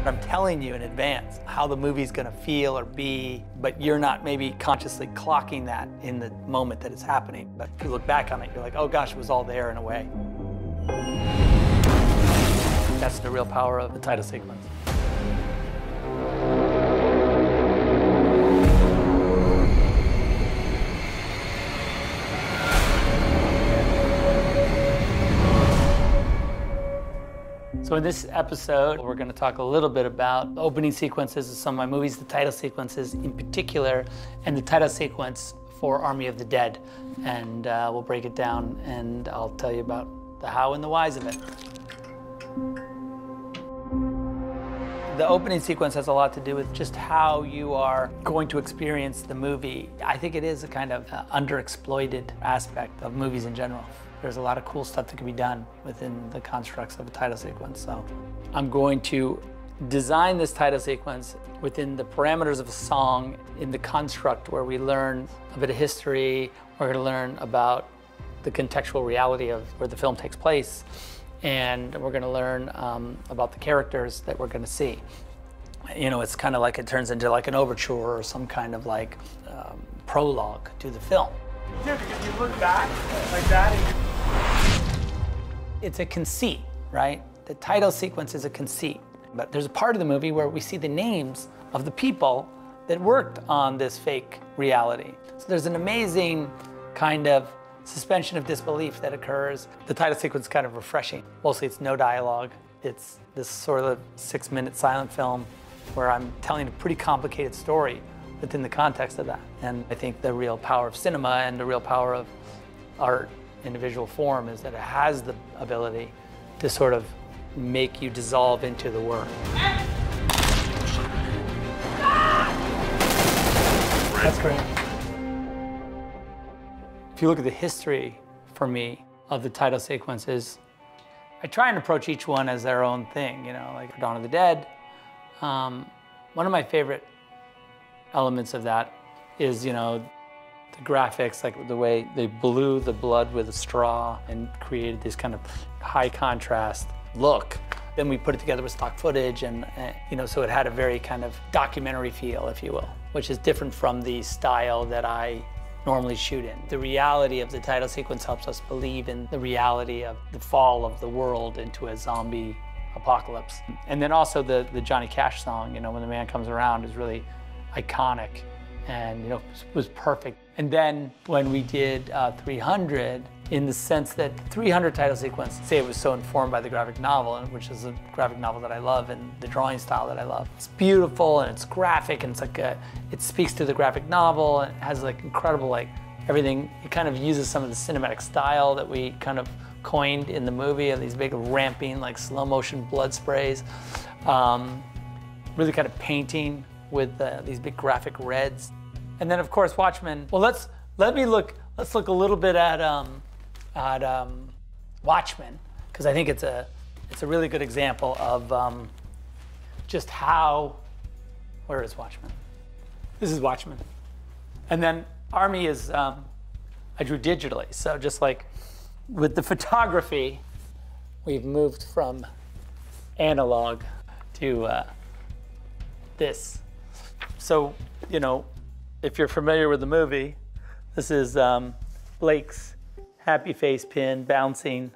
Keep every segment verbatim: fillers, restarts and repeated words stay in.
I'm telling you in advance how the movie's gonna feel or be, but you're not maybe consciously clocking that in the moment that it's happening. But if you look back on it, you're like, oh gosh, it was all there in a way. That's the real power of the title sequence. So in this episode, we're going to talk a little bit about the opening sequences of some of my movies, the title sequences in particular, and the title sequence for Army of the Dead. And uh, we'll break it down, and I'll tell you about the how and the whys of it. The opening sequence has a lot to do with just how you are going to experience the movie. I think it is a kind of uh, underexploited aspect of movies in general. There's a lot of cool stuff that can be done within the constructs of a title sequence. So I'm going to design this title sequence within the parameters of a song in the construct where we learn a bit of history. We're going to learn about the contextual reality of where the film takes place. And we're going to learn um, about the characters that we're going to see. You know, it's kind of like it turns into like an overture or some kind of like um, prologue to the film. Yeah, because you look back like that and you... It's a conceit, right? The title sequence is a conceit. But there's a part of the movie where we see the names of the people that worked on this fake reality. So there's an amazing kind of suspension of disbelief that occurs. The title sequence is kind of refreshing. Mostly it's no dialogue. It's this sort of six minute silent film where I'm telling a pretty complicated story within the context of that. And I think the real power of cinema and the real power of art in a visual form is that it has the ability to sort of make you dissolve into the work. That's great. If you look at the history, for me, of the title sequences, I try and approach each one as their own thing, you know, like Dawn of the Dead. Um, one of my favorite elements of that is, you know, the graphics, like the way they blew the blood with a straw and created this kind of high contrast look. Then we put it together with stock footage and, uh, you know, so it had a very kind of documentary feel, if you will, which is different from the style that I normally shoot in. The reality of the title sequence helps us believe in the reality of the fall of the world into a zombie apocalypse. And then also the, the Johnny Cash song, you know, When the Man Comes Around, is really iconic and, you know, was perfect. And then when we did uh, three hundred, in the sense that three hundred title sequence, say it was so informed by the graphic novel, which is a graphic novel that I love and the drawing style that I love. It's beautiful and it's graphic and it's like a, it speaks to the graphic novel and it has like incredible like everything. It kind of uses some of the cinematic style that we kind of coined in the movie of these big ramping like slow motion blood sprays. Um, really kind of painting with uh, these big graphic reds. And then of course Watchmen. Well, let's let me look. Let's look a little bit at um, at um, Watchmen, because I think it's a it's a really good example of um, just how. Where is Watchmen? This is Watchmen, and then Army is um, I drew digitally. So just like with the photography, we've moved from analog to uh, this. So you know. If you're familiar with the movie, this is um, Blake's happy face pin bouncing.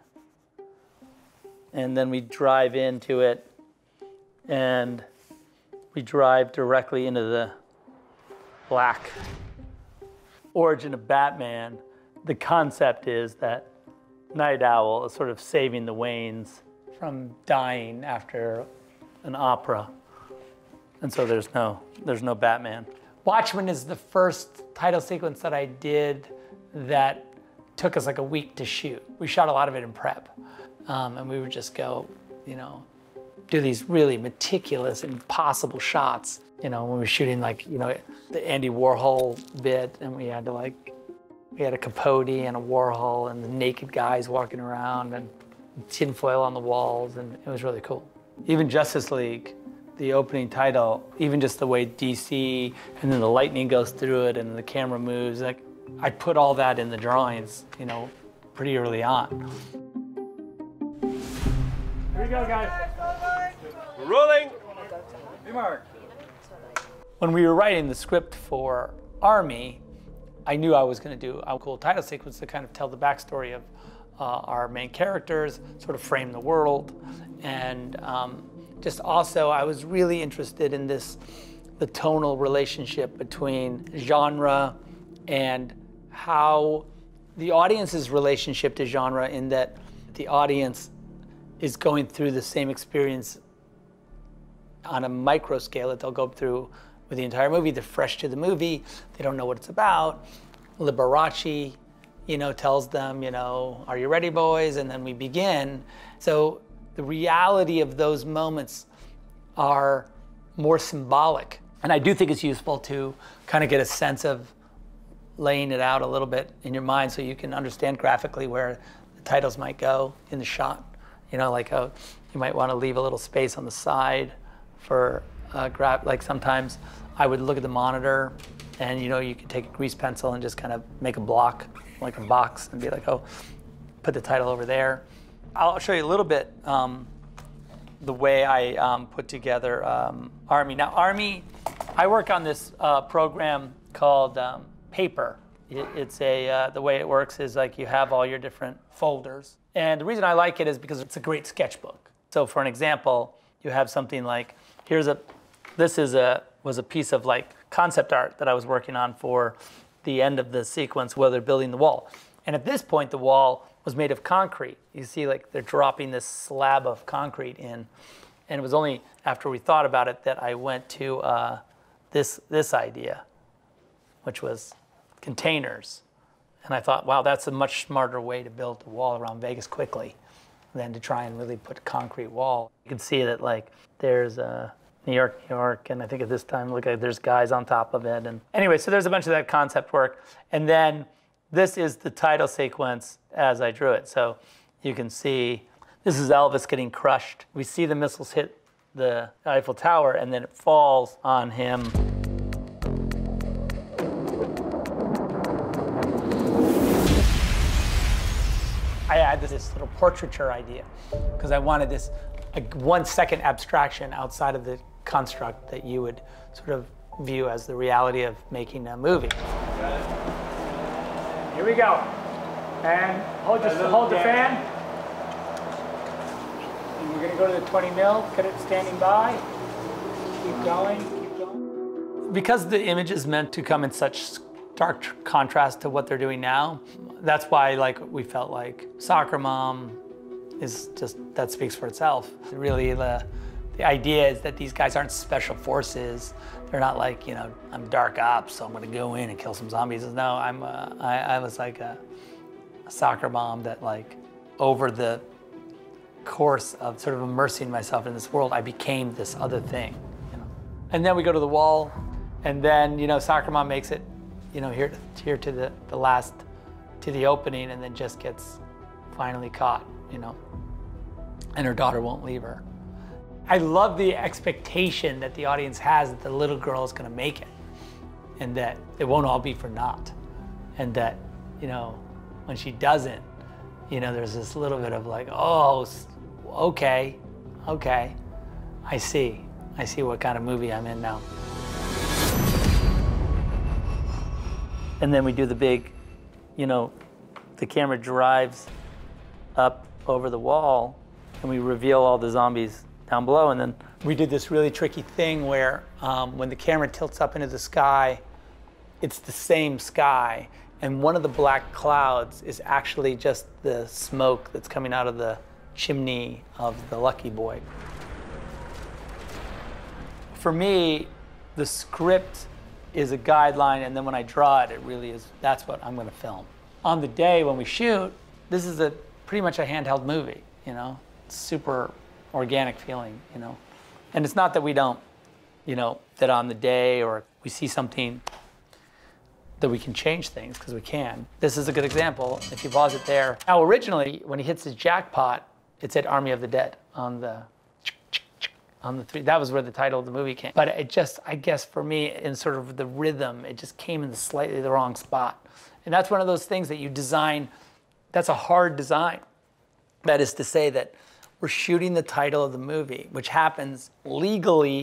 And then we drive into it and we drive directly into the black origin of Batman. The concept is that Night Owl is sort of saving the Waynes from dying after an opera. And so there's no, there's no Batman. Watchmen is the first title sequence that I did that took us like a week to shoot. We shot a lot of it in prep. Um, and we would just go, you know, do these really meticulous, impossible shots. You know, when we were shooting like, you know, the Andy Warhol bit, and we had to like, we had a Capote and a Warhol and the naked guys walking around and tinfoil on the walls, and it was really cool. Even Justice League, the opening title, even just the way D C and then the lightning goes through it and the camera moves, like I put all that in the drawings, you know, pretty early on. Here we go, guys. We're rolling. Mark. When we were writing the script for Army, I knew I was going to do a cool title sequence to kind of tell the backstory of uh, our main characters, sort of frame the world, and um, just also I was really interested in this, the tonal relationship between genre and how the audience's relationship to genre, in that the audience is going through the same experience on a micro scale that they'll go through with the entire movie. They're fresh to the movie. They don't know what it's about. Liberace, you know, tells them, you know, are you ready, boys? And then we begin. So the reality of those moments are more symbolic. And I do think it's useful to kind of get a sense of laying it out a little bit in your mind so you can understand graphically where the titles might go in the shot. You know, like how you might want to leave a little space on the side for uh, grab. Like sometimes I would look at the monitor, and you know, you can take a grease pencil and just kind of make a block, like a box, and be like, oh, put the title over there. I'll show you a little bit um, the way I um, put together um, Army. Now, Army, I work on this uh, program called um, Paper. It, it's a uh, the way it works is like you have all your different folders, and the reason I like it is because it's a great sketchbook. So, for an example, you have something like, here's a, this is a was a piece of like concept art that I was working on for the end of the sequence where they're building the wall. And at this point, the wall was made of concrete. You see, like they're dropping this slab of concrete in, and it was only after we thought about it that I went to uh, this this idea, which was containers. And I thought, wow, that's a much smarter way to build a wall around Vegas quickly than to try and really put a concrete wall. You can see that like there's uh, New York, New York, and I think at this time, look, like, there's guys on top of it. And anyway, so there's a bunch of that concept work. And then this is the title sequence as I drew it. So you can see this is Elvis getting crushed. We see the missiles hit the Eiffel Tower, and then it falls on him. I had this little portraiture idea because I wanted this a one second abstraction outside of the construct that you would sort of view as the reality of making a movie. Here we go. And hold, just hold the fan. And we're going to go to the twenty mil, get it standing by. Keep going, keep going. Because the image is meant to come in such stark contrast to what they're doing now, that's why like we felt like Soccer Mom is just, that speaks for itself. Really, the, the idea is that these guys aren't special forces. They're not like, you know, I'm dark ops, so I'm gonna go in and kill some zombies. No, I'm, uh, I, I was like a, a soccer mom that like, over the course of sort of immersing myself in this world, I became this other thing, you know. And then we go to the wall, and then, you know, soccer mom makes it, you know, here, here to the, the last, to the opening, and then just gets finally caught, you know, and her daughter won't leave her. I love the expectation that the audience has that the little girl is gonna make it, and that it won't all be for naught, and that, you know, when she doesn't, you know, there's this little bit of like, oh, okay, okay, I see, I see what kind of movie I'm in now. And then we do the big, you know, the camera drives up over the wall, and we reveal all the zombies down below. And then we did this really tricky thing where um, when the camera tilts up into the sky, it's the same sky, and one of the black clouds is actually just the smoke that's coming out of the chimney of the Lucky Boy. For me, the script is a guideline, and then when I draw it, it really is, that's what I'm gonna film. On the day when we shoot, this is a pretty much a handheld movie, you know? It's super organic feeling, you know? And it's not that we don't, you know, that on the day or we see something that we can change things, because we can. This is a good example, if you pause it there. Now originally, when he hits his jackpot, it said Army of the Dead on the, on the three, that was where the title of the movie came. But it just, I guess for me, in sort of the rhythm, it just came in the slightly the wrong spot. And that's one of those things that you design, that's a hard design. That is to say that we're shooting the title of the movie, which happens legally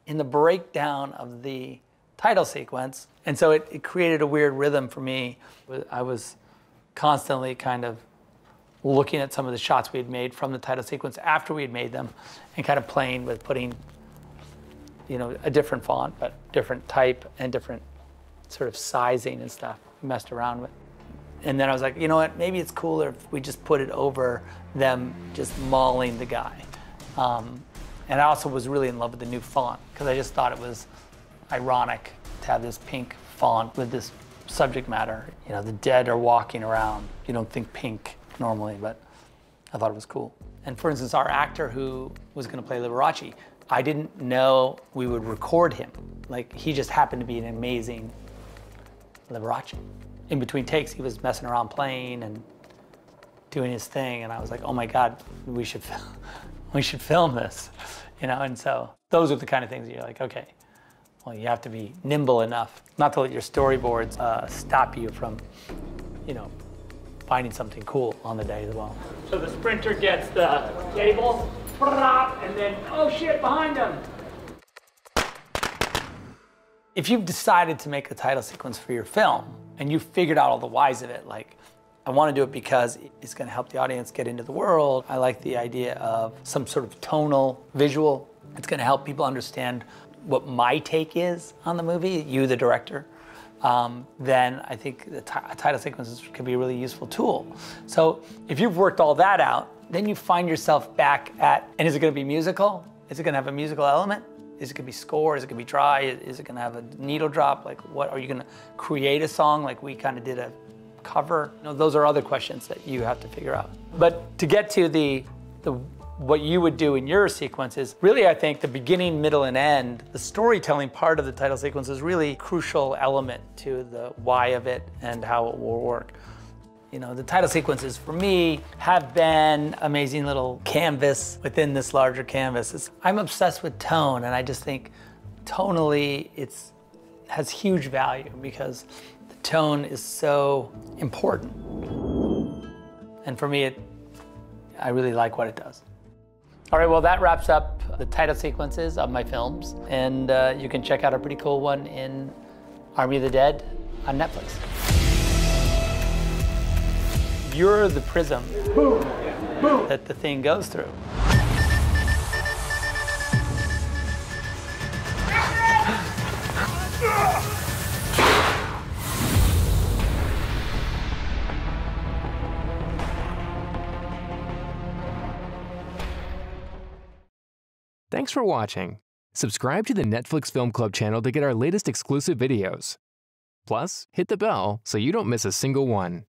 in the breakdown of the title sequence. And so it, it created a weird rhythm for me. I was constantly kind of looking at some of the shots we had made from the title sequence after we had made them and kind of playing with putting, you know, a different font, but different type and different sort of sizing and stuff we messed around with. And then I was like, you know what, maybe it's cooler if we just put it over them just mauling the guy. Um, and I also was really in love with the new font because I just thought it was ironic to have this pink font with this subject matter. You know, the dead are walking around. You don't think pink normally, but I thought it was cool. And for instance, our actor who was gonna play Liberace, I didn't know we would record him. Like, he just happened to be an amazing Liberace. In between takes, he was messing around playing and doing his thing, and I was like, oh my God, we should film, we should film this, you know? And so those are the kind of things that you're like, okay, well, you have to be nimble enough not to let your storyboards uh, stop you from, you know, finding something cool on the day as well. So the sprinter gets the table, and then, oh shit, behind him. If you've decided to make a title sequence for your film and you've figured out all the whys of it, like, I want to do it because it's going to help the audience get into the world. I like the idea of some sort of tonal visual. It's going to help people understand what my take is on the movie, you, the director. Um, then I think the title sequences can be a really useful tool. So if you've worked all that out, then you find yourself back at, and is it going to be musical? Is it going to have a musical element? Is it going to be score? Is it going to be dry? Is it going to have a needle drop? Like, what are you going to create a song like we kind of did a cover? You know, those are other questions that you have to figure out. But to get to the, the what you would do in your sequences, really I think the beginning, middle, and end, the storytelling part of the title sequence is really a crucial element to the why of it and how it will work. You know, the title sequences for me have been amazing little canvas within this larger canvas. It's, I'm obsessed with tone, and I just think tonally it's has huge value because the tone is so important. And for me, it, I really like what it does. All right, well, that wraps up the title sequences of my films, and uh, you can check out a pretty cool one in Army of the Dead on Netflix. You're the prism boom, boom. that the thing goes through. Thanks for watching. Subscribe to the Netflix Film Club channel to get our latest exclusive videos. Plus, hit the bell so you don't miss a single one.